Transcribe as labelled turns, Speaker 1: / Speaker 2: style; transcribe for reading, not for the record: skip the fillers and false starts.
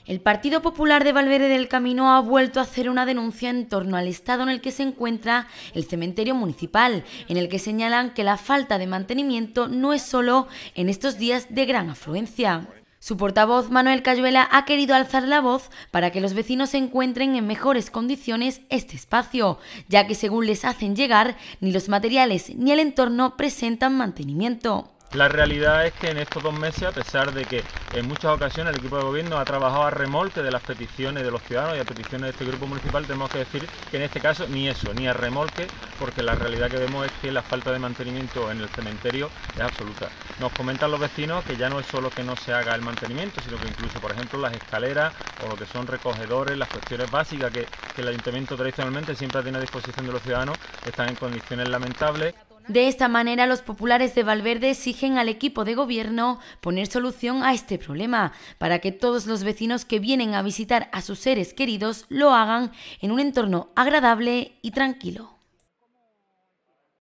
Speaker 1: El Partido Popular de Valverde del Camino ha vuelto a hacer una denuncia en torno al estado en el que se encuentra el cementerio municipal, en el que señalan que la falta de mantenimiento no es solo en estos días de gran afluencia. Su portavoz, Manuel Cayuela, ha querido alzar la voz para que los vecinos encuentren en mejores condiciones este espacio, ya que según les hacen llegar, ni los materiales ni el entorno presentan mantenimiento.
Speaker 2: La realidad es que en estos 2 meses, a pesar de que en muchas ocasiones el equipo de gobierno ha trabajado a remolque de las peticiones de los ciudadanos y a peticiones de este grupo municipal, tenemos que decir que en este caso ni eso, ni a remolque, porque la realidad que vemos es que la falta de mantenimiento en el cementerio es absoluta. Nos comentan los vecinos que ya no es solo que no se haga el mantenimiento, sino que incluso, por ejemplo, las escaleras o lo que son recogedores, las cuestiones básicas que el ayuntamiento tradicionalmente siempre tiene a disposición de los ciudadanos, están en condiciones lamentables.
Speaker 1: De esta manera, los populares de Valverde exigen al equipo de gobierno poner solución a este problema, para que todos los vecinos que vienen a visitar a sus seres queridos lo hagan en un entorno agradable y tranquilo.